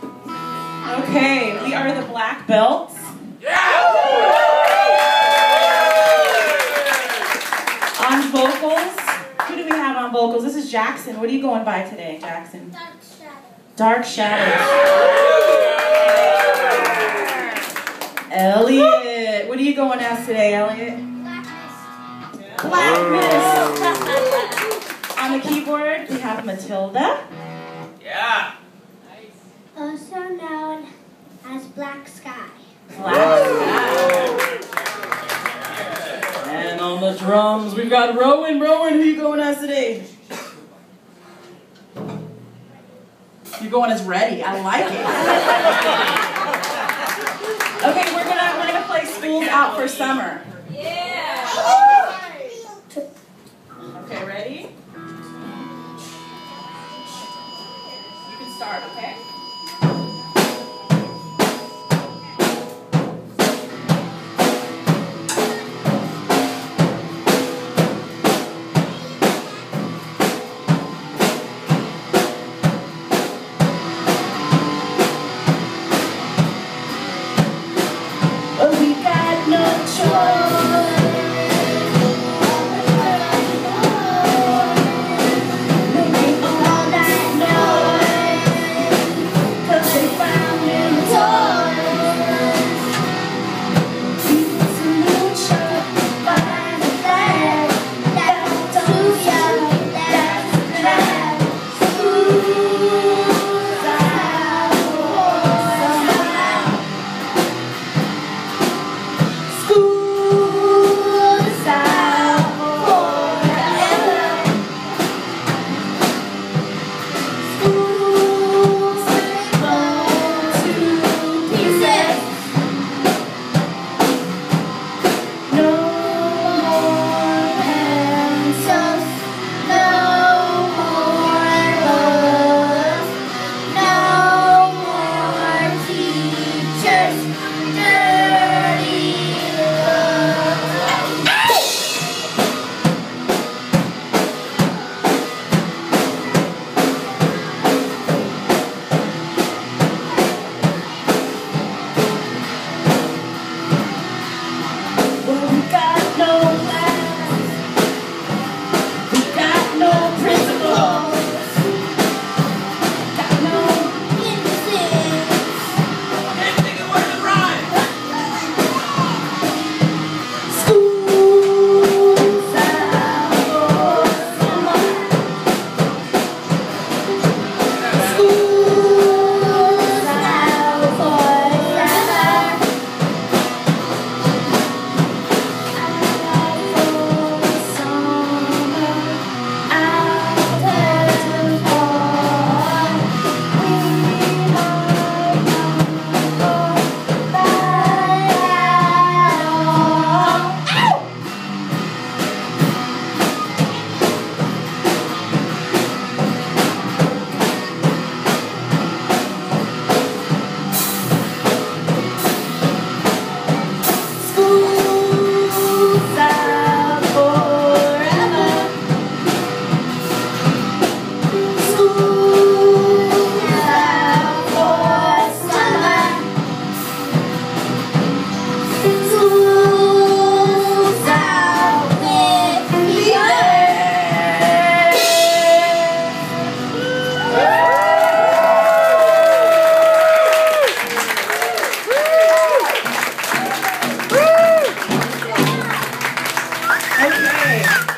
Okay, we are the Black Belts. On vocals, who do we have on vocals? This is Jackson. What are you going by today, Jackson? Dark Shadows. Dark Shadows. Elliot, what are you going as today, Elliot? Black Mist. Black Mist. On the keyboard, we have Matilda. Yeah. Also known as Black Sky. Black Sky. And on the drums, we've got Rowan. Rowan, who are you going as today? You're going as Ready. I like it. Okay, we're gonna play School's Out for Summer. Yeah. Okay, ready? You can start, okay? We got no choice. Making all that noise, 'cause they found in the toys. Keep the solution behind the flag. That's too young, that's the drag. School's out for summer. School's out forever. School's blown to pieces. No more pencils, no more love, no more teachers, dirty love. Well, we got no class, we got no principles, got no innocence. Can't think of where to rhyme. School's out for summer. School's out for summer. School's out forever. School's out for summer. School's out with the Okay.